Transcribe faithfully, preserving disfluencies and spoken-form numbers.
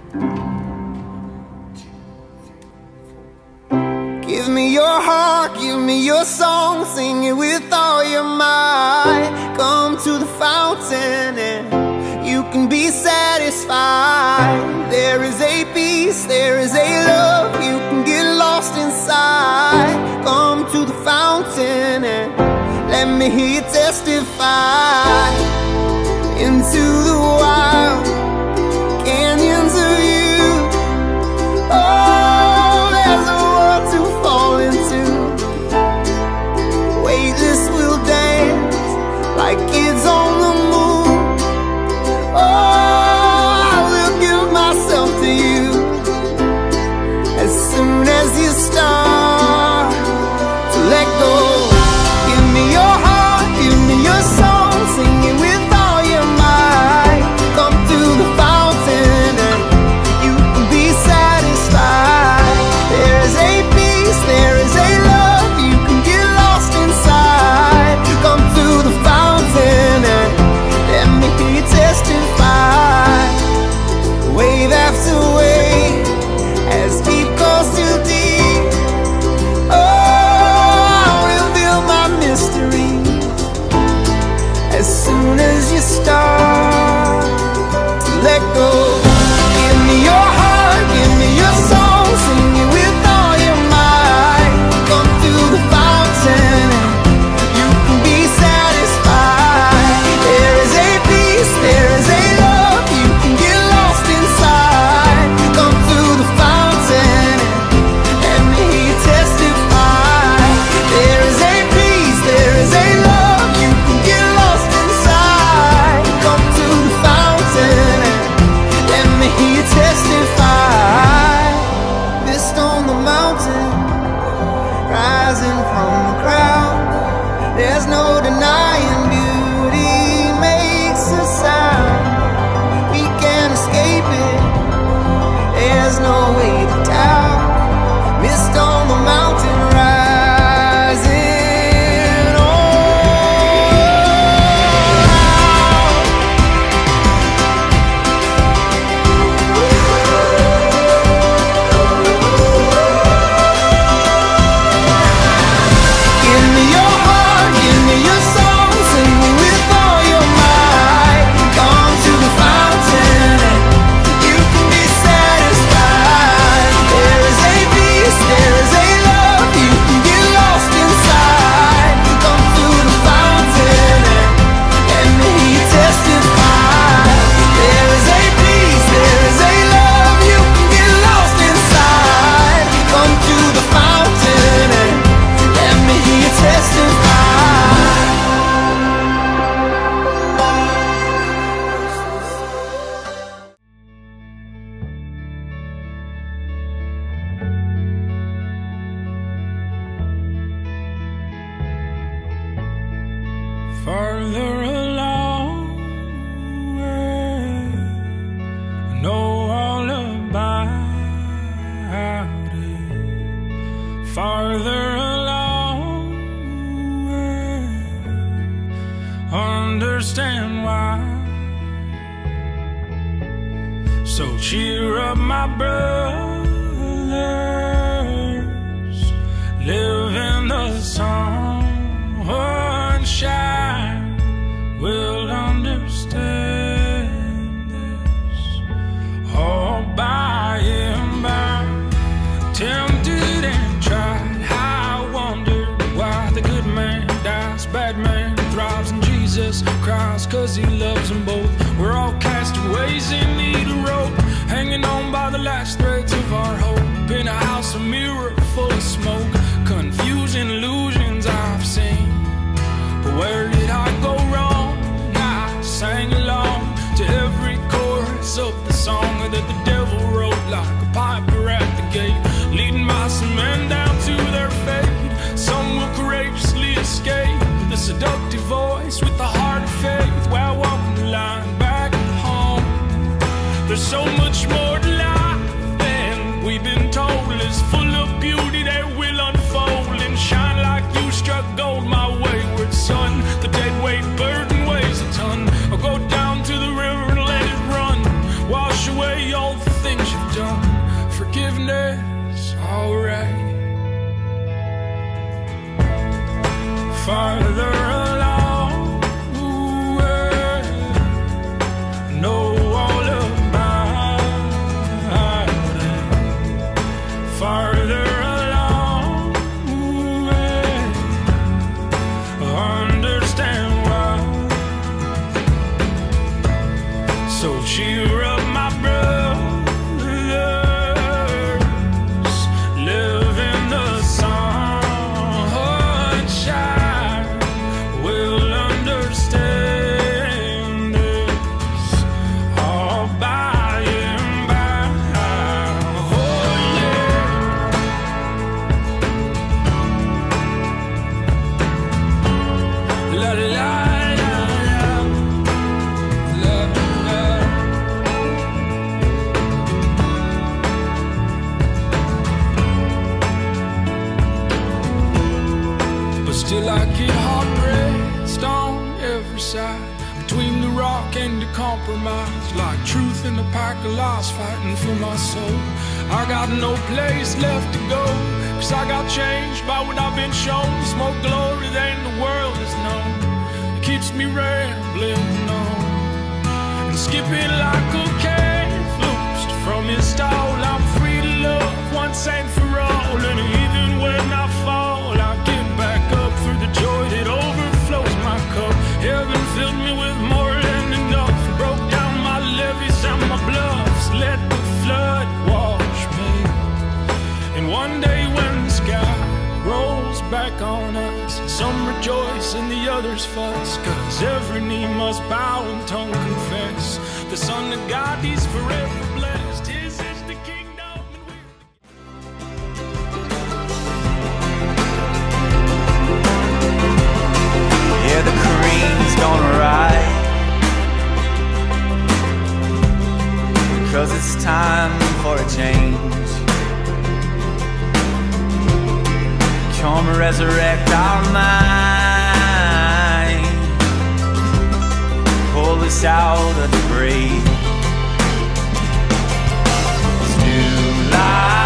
Give me your heart, give me your song, sing it with all your might. Come to the fountain and you can be satisfied. There is a peace, there is a love, you can get lost inside. Come to the fountain and let me hear you testify. Into the wild canyons of you, oh, there's a world to fall into. Weightless will dance like kids on the moon. Oh, I will give myself to you as soon as you start to let go. Give me your heart, give me your song, sing it with all your might. Come to the fountain and you can be satisfied. There is a peace, there is a love, you can get lost inside. Come to the fountain and let me hear you testify. Wave after wave, as deep goes too deep. Oh, I'll reveal my mystery as soon as you start to let go. Give me your heart, give me your song, sing it with all your might. Come to the fountain and you can be satisfied. There is a peace, there is a love, you can get lost inside. Come to the fountain and let me hear you testify. There is a peace, there is a love, you can get lost inside. Come to the fountain and let me hear you testify. Mist on the mountain, rising from the crowd. There's no denying beauty makes a sound. We can't escape it, there's no way to doubt. Mist on the mountain, rising all around. Give me your heart, give me your song, sing it with all your might. Come to the fountain and you can be satisfied. There is a peace, there is a love, you can get lost inside. Come to the fountain and let me hear you testify. There is a peace, there is a love, you can get lost inside. Come to the fountain and let me hear you testify. Farther along, I know all about it. Farther along, understand why. So cheer up, my brothers, live in the sunshine. We'll understand this all by and by. Tempted and tried, I wondered why the good man dies, bad man thrives, and Jesus cries, cause he loves them both. We're all castaways in need of rope, hanging on by the last threads of our hope. In a house, a mirror full of smoke, confusing illusions I've seen. But where did I go wrong? I sang along to every chorus of the song that the devil wrote like a piper at the gate, leading my some men down to their fate. Some will courageously escape the seductive voice with the heart of faith, while walking the line back home. There's so much more to life than we've been told. It's full of beauty that will unfold and shine like you struck gold, my wayward son. The dead weight burden weighs a ton. I'll go down to the river and let it run, wash away all the things So cheer up, my brothers, live in the sunshine. We'll understand this all by and by. Oh yeah. La la la. Still I get hard-pressed on every side, between the rock and the compromise, like truth and a pack of lies fighting for my soul. I got no place left to go, cause I got changed by what I've been shown. More glory than the world has known, it keeps me rambling on and skipping like a calf loosed from his stall. I'm free to love once and for all, and even when I fall, I get back up for the joy that overflows my cup. Heaven filled me with more than enough, broke down my levees and my bluffs, let the flood wash me. And one day when the sky rolls back on us, some rejoice and the others fuss, cause every knee must bow and tongue confess the Son of God, he's forever blessed. His is the kingdom and we're yeah, the cream's gonna ride, cause it's time for a change. Come resurrect our mind, pull us out of the grave. It's new life.